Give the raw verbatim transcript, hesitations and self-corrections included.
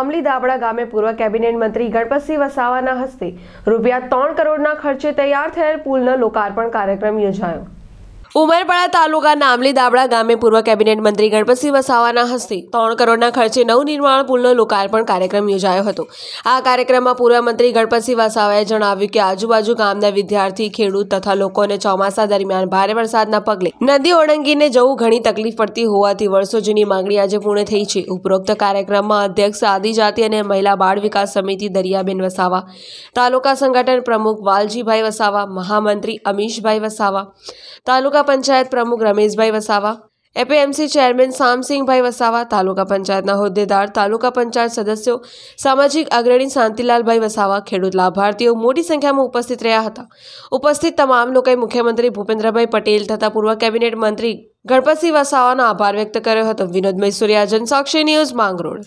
નામલી દાબડા ગામે પૂર્વ કેબિનેટ મંત્રી ગણપતસિંહ વસાવાના હસ્તે રૂપિયા ત્રણ કરોડના ખર્ચે તૈયાર થયેલ પુલનો લોકાર્પણ કાર્યક્રમ યોજાયો। ઉમરપાડા તાલુકા નામલી દાબડા ગામે પૂર્વ કેબિનેટ મંત્રી ગણપતસિંહ વસાવાના હસ્તે ત્રણ કરોડના ખર્ચે નવનિર્માણ પુલનો લોકાર્પણ કાર્યક્રમ યોજાયો હતો। આ કાર્યક્રમમાં પૂર્વ મંત્રી ગણપતસિંહ વસાવાએ જણાવ્યું કે આજુબાજુ ગામના વિદ્યાર્થી, ખેડૂત તથા લોકોને ચોમાસા દરમિયાન ભારે વરસાદના પગલે નદી ઓળંગીને જવું ઘણી તકલીફ પડતી હોવાથી વર્ષો જૂની માંગણી આજે પૂર્ણ થઈ છે। ઉપરોક્ત કાર્યક્રમમાં અધ્યક્ષ આદિજાતિ અને મહિલા બાળ વિકાસ સમિતિ દરિયાબેન વસાવા, તાલુકા સંગઠન પ્રમુખ વાલજીભાઈ વસાવા, મહામંત્રી અમીશભાઈ વસાવા, તાલુકા પંચાયત પ્રમુખ રમેશભાઈ વસાવા, એપીએમસી ચેરમેન શામસિંહભાઈ વસાવા, તાલુકા પંચાયતના હોદ્દેદાર, તાલુકા પંચાયત સદસ્યો, સામાજિક અગ્રણી શાંતિલાલભાઈ વસાવા, ખેડૂત લાભાર્થીઓ મોટી સંખ્યામાં ઉપસ્થિત રહ્યા હતા। ઉપસ્થિત તમામ લોકોએ મુખ્યમંત્રી ભૂપેન્દ્રભાઈ પટેલ તથા પૂર્વ કેબિનેટ મંત્રી ગણપતસિંહ વસાવાનો આભાર વ્યક્ત કર્યો હતો। વિનોદ મૈસુરિયા, જનસાક્ષી ન્યૂઝ, માંગરોળ।